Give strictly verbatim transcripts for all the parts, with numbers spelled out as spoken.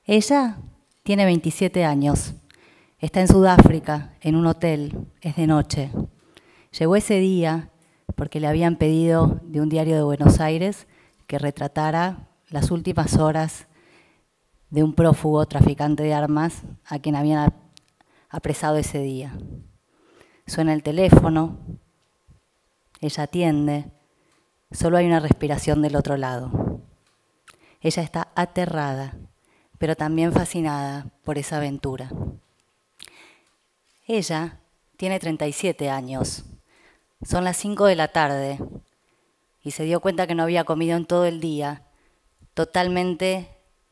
Ella tiene veintisiete años. Está en Sudáfrica, en un hotel. Es de noche. Llegó ese día porque le habían pedido de un diario de Buenos Aires que retratara las últimas horas de un prófugo traficante de armas a quien habían apresado ese día. Suena el teléfono, ella atiende, solo hay una respiración del otro lado. Ella está aterrada, pero también fascinada por esa aventura. Ella tiene treinta y siete años, son las cinco de la tarde y se dio cuenta que no había comido en todo el día, totalmente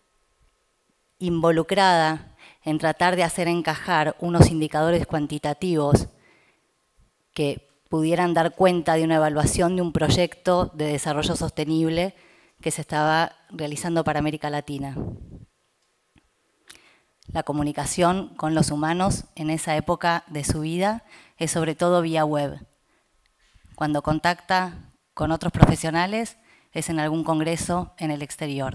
involucrada en tratar de hacer encajar unos indicadores cuantitativos que pudieran dar cuenta de una evaluación de un proyecto de desarrollo sostenible que se estaba realizando para América Latina. La comunicación con los humanos en esa época de su vida es sobre todo vía web. Cuando contacta con otros profesionales es en algún congreso en el exterior.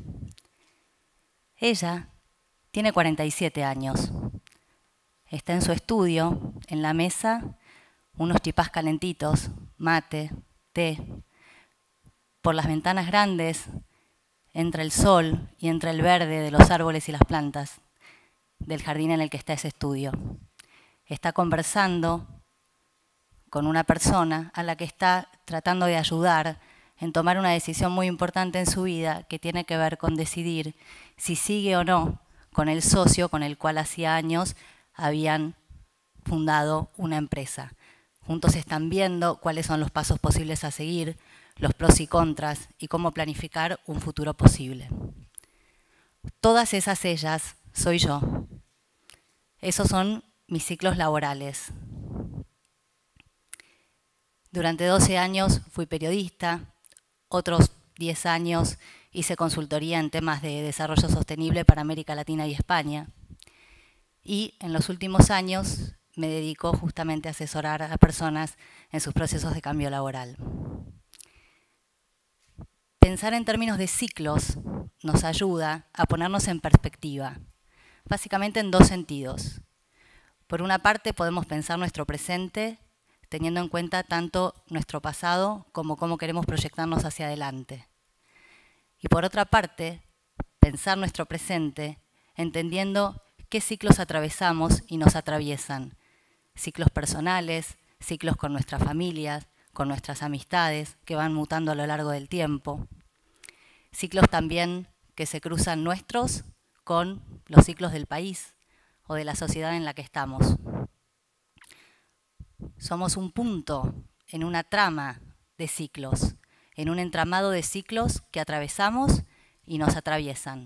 Ella tiene cuarenta y siete años. Está en su estudio, en la mesa, unos chipás calentitos, mate, té. Por las ventanas grandes entra el sol y entra el verde de los árboles y las plantas del jardín en el que está ese estudio. Está conversando con una persona a la que está tratando de ayudar en tomar una decisión muy importante en su vida que tiene que ver con decidir si sigue o no con el socio con el cual hacía años habían fundado una empresa. Juntos están viendo cuáles son los pasos posibles a seguir, los pros y contras y cómo planificar un futuro posible. Todas esas ellas soy yo. Esos son mis ciclos laborales. Durante doce años fui periodista, otros diez años hice consultoría en temas de desarrollo sostenible para América Latina y España. Y en los últimos años me dedico justamente a asesorar a personas en sus procesos de cambio laboral. Pensar en términos de ciclos nos ayuda a ponernos en perspectiva, básicamente en dos sentidos. Por una parte podemos pensar nuestro presente teniendo en cuenta tanto nuestro pasado como cómo queremos proyectarnos hacia adelante. Y por otra parte, pensar nuestro presente entendiendo qué ciclos atravesamos y nos atraviesan. Ciclos personales, ciclos con nuestras familias, con nuestras amistades, que van mutando a lo largo del tiempo. Ciclos también que se cruzan nuestros con los ciclos del país o de la sociedad en la que estamos. Somos un punto en una trama de ciclos, en un entramado de ciclos que atravesamos y nos atraviesan.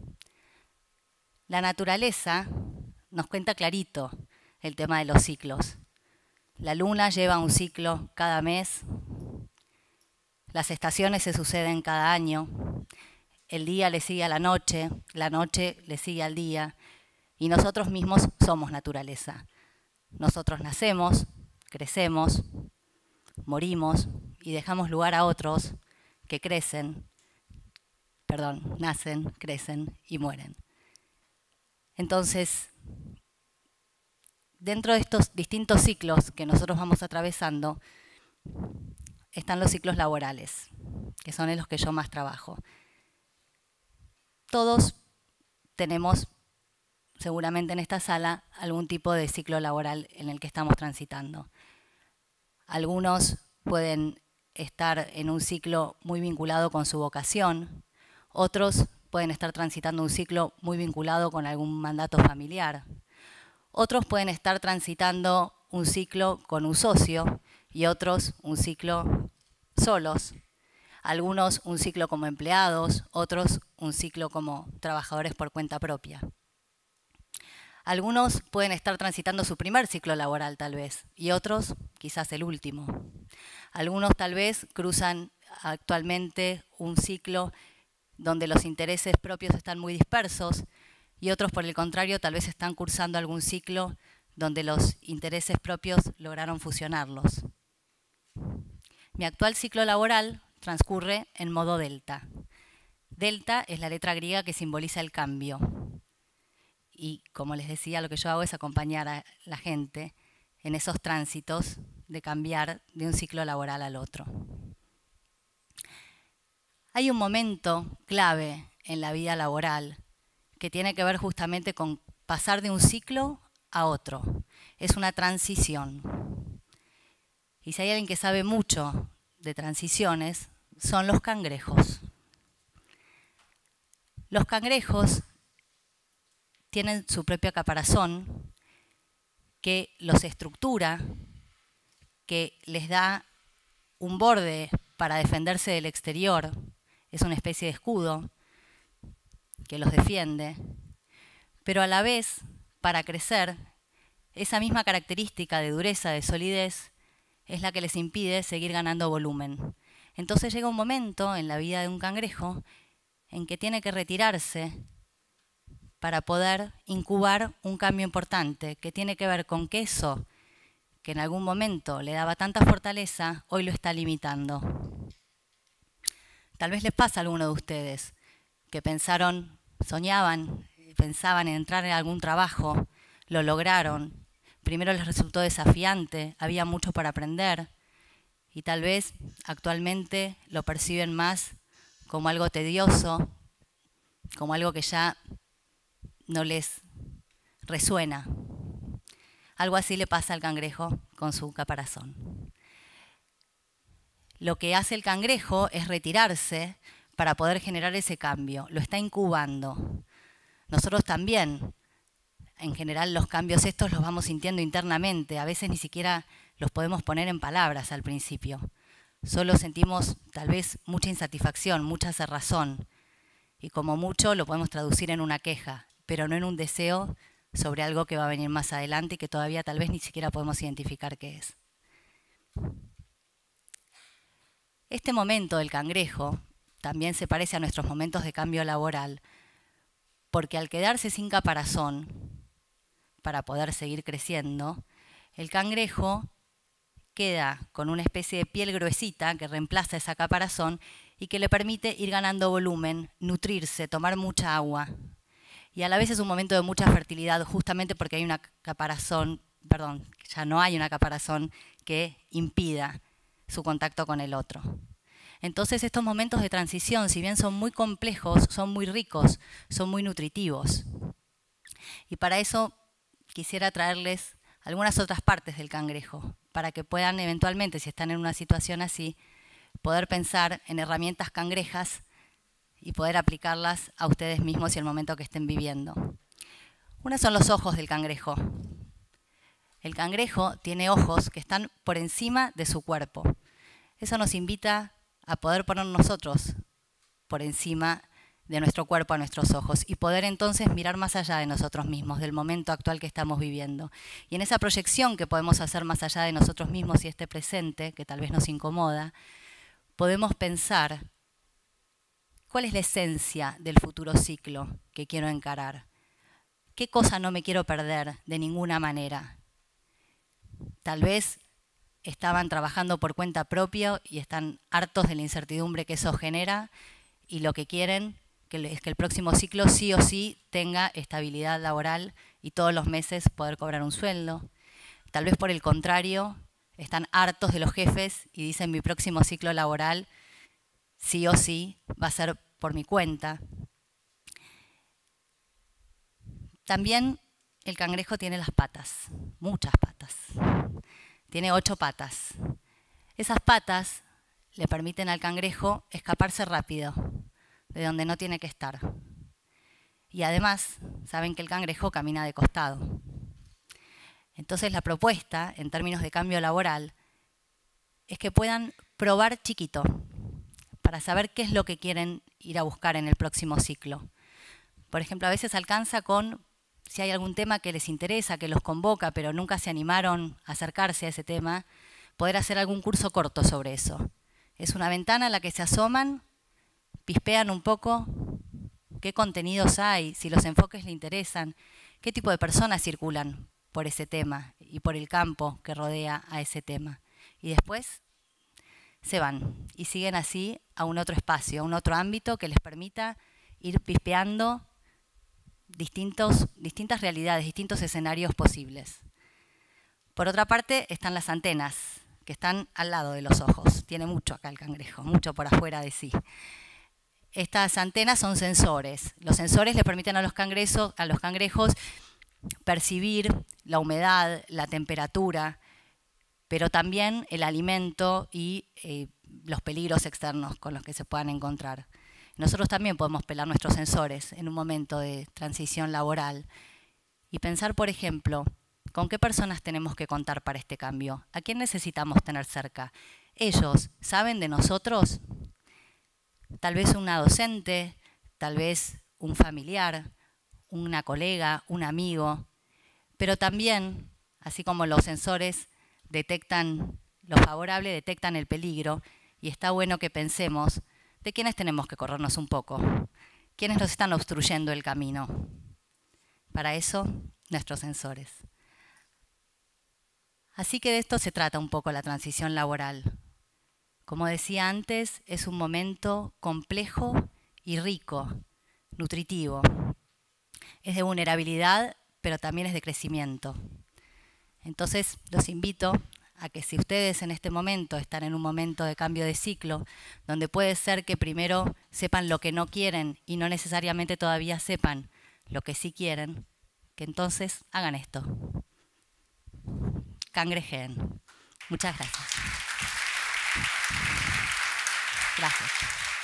La naturaleza nos cuenta clarito el tema de los ciclos. La luna lleva un ciclo cada mes, las estaciones se suceden cada año, el día le sigue a la noche, la noche le sigue al día, y nosotros mismos somos naturaleza. Nosotros nacemos, crecemos, morimos y dejamos lugar a otros que crecen, perdón, nacen, crecen y mueren. Entonces, dentro de estos distintos ciclos que nosotros vamos atravesando, están los ciclos laborales, que son en los que yo más trabajo. Todos tenemos, seguramente en esta sala, algún tipo de ciclo laboral en el que estamos transitando. Algunos pueden estar en un ciclo muy vinculado con su vocación, otros pueden estar transitando un ciclo muy vinculado con algún mandato familiar, otros pueden estar transitando un ciclo con un socio y otros un ciclo solos, algunos un ciclo como empleados, otros un ciclo como trabajadores por cuenta propia. Algunos pueden estar transitando su primer ciclo laboral tal vez, y otros quizás el último. Algunos tal vez cruzan actualmente un ciclo donde los intereses propios están muy dispersos, y otros por el contrario tal vez están cursando algún ciclo donde los intereses propios lograron fusionarlos. Mi actual ciclo laboral transcurre en modo delta. Delta es la letra griega que simboliza el cambio. Y como les decía, lo que yo hago es acompañar a la gente en esos tránsitos de cambiar de un ciclo laboral al otro. Hay un momento clave en la vida laboral que tiene que ver justamente con pasar de un ciclo a otro. Es una transición. Y si hay alguien que sabe mucho de transiciones, son los cangrejos. Los cangrejos tienen su propio caparazón que los estructura, que les da un borde para defenderse del exterior, es una especie de escudo que los defiende, pero a la vez, para crecer, esa misma característica de dureza, de solidez, es la que les impide seguir ganando volumen. Entonces llega un momento en la vida de un cangrejo en que tiene que retirarse para poder incubar un cambio importante que tiene que ver con que eso que en algún momento le daba tanta fortaleza, hoy lo está limitando. Tal vez les pasa a alguno de ustedes que pensaron, soñaban, pensaban en entrar en algún trabajo, lo lograron, primero les resultó desafiante, había mucho para aprender y tal vez actualmente lo perciben más como algo tedioso, como algo que ya no les resuena. Algo así le pasa al cangrejo con su caparazón. Lo que hace el cangrejo es retirarse para poder generar ese cambio. Lo está incubando. Nosotros también, en general, los cambios estos los vamos sintiendo internamente. A veces ni siquiera los podemos poner en palabras al principio. Solo sentimos tal vez mucha insatisfacción, mucha cerrazón. Y como mucho lo podemos traducir en una queja, pero no en un deseo sobre algo que va a venir más adelante y que todavía tal vez ni siquiera podemos identificar qué es. Este momento del cangrejo también se parece a nuestros momentos de cambio laboral, porque al quedarse sin caparazón para poder seguir creciendo, el cangrejo queda con una especie de piel gruesita que reemplaza esa caparazón y que le permite ir ganando volumen, nutrirse, tomar mucha agua. Y a la vez es un momento de mucha fertilidad, justamente porque hay una caparazón, perdón, ya no hay una caparazón que impida su contacto con el otro. Entonces estos momentos de transición, si bien son muy complejos, son muy ricos, son muy nutritivos. Y para eso quisiera traerles algunas otras partes del cangrejo, para que puedan eventualmente, si están en una situación así, poder pensar en herramientas cangrejas y poder aplicarlas a ustedes mismos y el momento que estén viviendo. Una son los ojos del cangrejo. El cangrejo tiene ojos que están por encima de su cuerpo. Eso nos invita a poder poner nosotros por encima de nuestro cuerpo a nuestros ojos y poder entonces mirar más allá de nosotros mismos, del momento actual que estamos viviendo. Y en esa proyección que podemos hacer más allá de nosotros mismos y este presente, que tal vez nos incomoda, podemos pensar cuál es la esencia del futuro ciclo que quiero encarar. ¿Qué cosa no me quiero perder de ninguna manera? Tal vez estaban trabajando por cuenta propia y están hartos de la incertidumbre que eso genera y lo que quieren es que el próximo ciclo sí o sí tenga estabilidad laboral y todos los meses poder cobrar un sueldo. Tal vez por el contrario, están hartos de los jefes y dicen mi próximo ciclo laboral sí o sí va a ser por mi cuenta. También el cangrejo tiene las patas, muchas patas. Tiene ocho patas. Esas patas le permiten al cangrejo escaparse rápido de donde no tiene que estar. Y además, saben que el cangrejo camina de costado. Entonces la propuesta, en términos de cambio laboral, es que puedan probar chiquito para saber qué es lo que quieren ir a buscar en el próximo ciclo. Por ejemplo, a veces alcanza con, si hay algún tema que les interesa, que los convoca, pero nunca se animaron a acercarse a ese tema, poder hacer algún curso corto sobre eso. Es una ventana a la que se asoman, pispean un poco qué contenidos hay, si los enfoques le interesan, qué tipo de personas circulan por ese tema y por el campo que rodea a ese tema. Y después se van y siguen así a un otro espacio, a un otro ámbito que les permita ir pispeando distintos, distintas realidades, distintos escenarios posibles. Por otra parte están las antenas, que están al lado de los ojos. Tiene mucho acá el cangrejo, mucho por afuera de sí. Estas antenas son sensores. Los sensores le permiten a los cangrejos, a los cangrejos percibir la humedad, la temperatura, pero también el alimento y eh, los peligros externos con los que se puedan encontrar. Nosotros también podemos pelar nuestros sensores en un momento de transición laboral y pensar, por ejemplo, ¿con qué personas tenemos que contar para este cambio? ¿A quién necesitamos tener cerca? ¿Ellos saben de nosotros? Tal vez una docente, tal vez un familiar, una colega, un amigo, pero también, así como los sensores detectan lo favorable, detectan el peligro, y está bueno que pensemos de quiénes tenemos que corrernos un poco, quiénes nos están obstruyendo el camino. Para eso, nuestros sensores. Así que de esto se trata un poco la transición laboral. Como decía antes, es un momento complejo y rico, nutritivo. Es de vulnerabilidad, pero también es de crecimiento. Entonces, los invito a que si ustedes en este momento están en un momento de cambio de ciclo, donde puede ser que primero sepan lo que no quieren y no necesariamente todavía sepan lo que sí quieren, que entonces hagan esto. Cangrejeen. Muchas gracias. Gracias.